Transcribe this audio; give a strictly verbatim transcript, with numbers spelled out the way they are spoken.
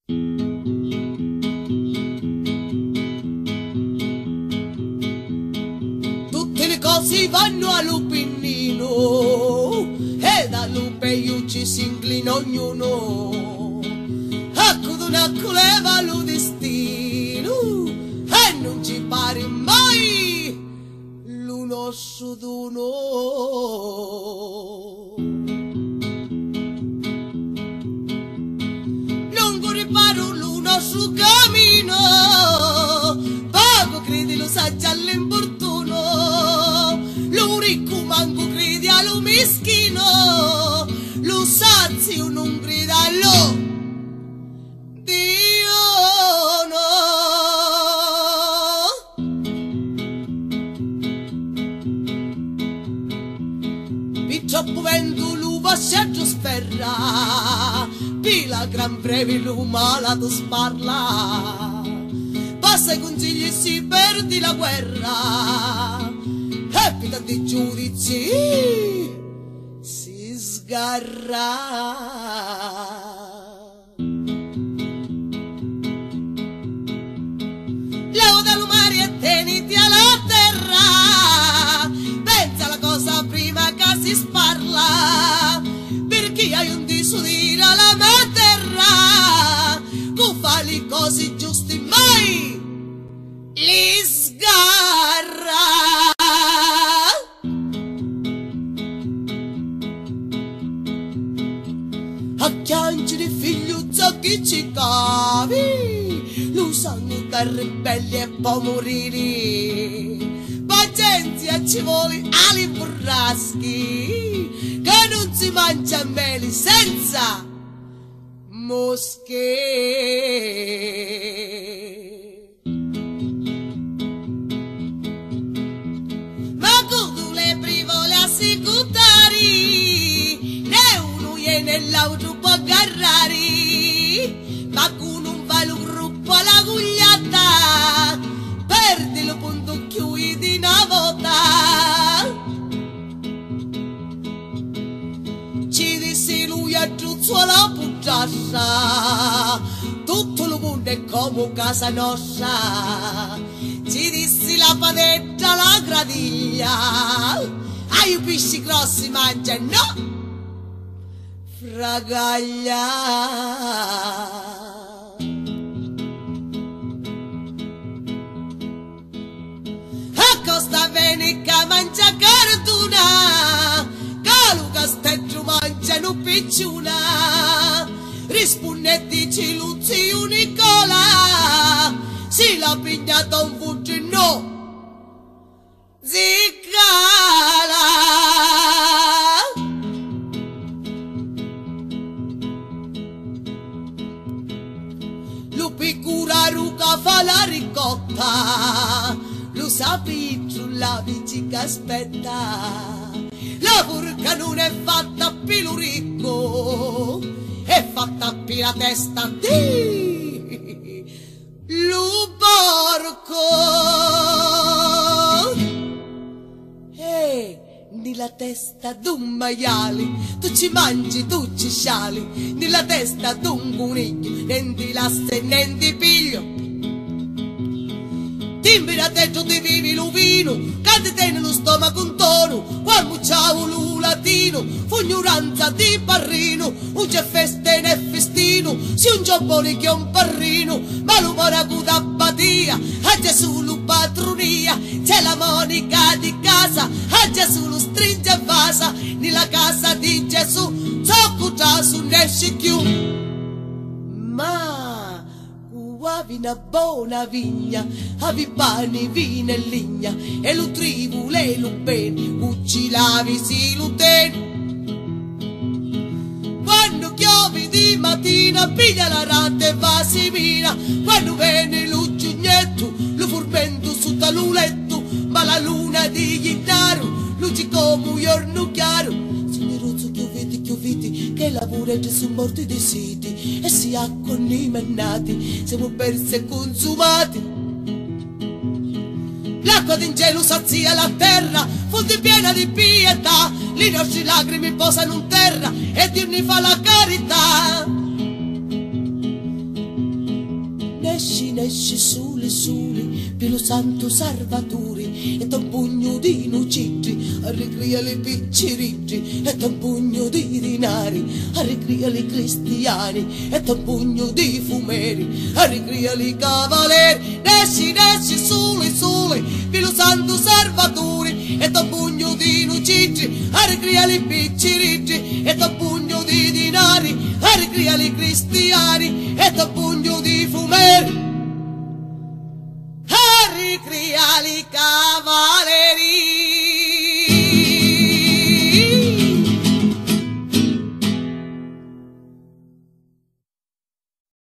Tutte le cose vanno a Lupinino e da Lupeio ci si inclina ognuno. Accudo una culeva lo destino e non ci pare mai l'uno su d'uno. Non riparo l'uno su cammino, poco credi lo saggia all'importuno, lo ricco manco credi allo mischino, lo sazio non grida allo Dio no. Mi troppo vento l'uva sceggio sperra, la gran brevi l'umalato sparla, passa i consigli e si perdi la guerra, e vita di giudizi si sgarra. Leo dallo mare e teniti alla terra, pensa alla cosa prima che si sparla, perché hai un diso dire alla me tu fai le cose giuste mai li sgarra. A chianci di figliuzza che ci cavi, lo sanno da ribelli e poi morire. Pazienza ci vuole ali burraschi, che non si mangia meli senza mosche. Ma tu le privole assicutari, né uno e nell'auto può agarrare, ma con un valo gruppo alla gugliata, perdi lo punto chiudi di una volta. Ci dissi lui a giuzzo la pugiassa, tutto il mondo è come casa nostra. Ci dissi la panetta, la gradiglia, ai i pesci grossi mangia, no, fragaglia. A costa venica mangia carduna, calu casteggio mangiano picciuna, rispondetti ciluzzi unicola, si la pignata un fugge no, ziccala. Lupi cura ruca fa la ricotta, lo sapiccio la vici che aspetta. La burca non è fatta più lo ricco, è fatta più la testa di lo porco. E nella testa d'un maiale tu ci mangi, tu ci sciali, nella testa d'un coniglio nendi lasse, nendi piglio. Timbira dentro ti vivi lo vino, cade te nello stomaco un tono, quando c'ha un latino, fognuranza di parrino, un c'è feste né festino, si un giobone che un parrino, ma l'umore da badia, a Gesù lo patronia, c'è la monica di casa, a Gesù lo stringe a vasa, nella casa di Gesù, zocco già su ne esce più. Ma avevi una buona vigna, avevi pani, vino e ligna, e lo tribu, le lo bene, uccilavi si lo teni. Quando chiovi di mattina, piglia la rata e va si mira, quando viene lo giugnetto, lo furbento sotto lo letto, ma la luna di chiaro, luci come un giorno chiaro. Che lavora e sono morti dei siti e si acqua mennati, siamo persi e consumati. L'acqua in cielo sazia la terra, fonte piena di pietà, le nostre lacrime posano in terra e Dio ne fa la carità. nesci soli soli, per lo santo salvatore, e un pugno di nuciti, arrecria le picciritti, e un pugno di dinari, arrecria le cristiani, e un pugno di fumeri, arrecria le cavalieri, nesci nesci soli soli, per lo santo salvatore, e un pugno di nuciti, arrecria le picciritti, e un pugno di dinari, arrecria le cristiani, e un pugno di fumeri, arrecria le cavalieri.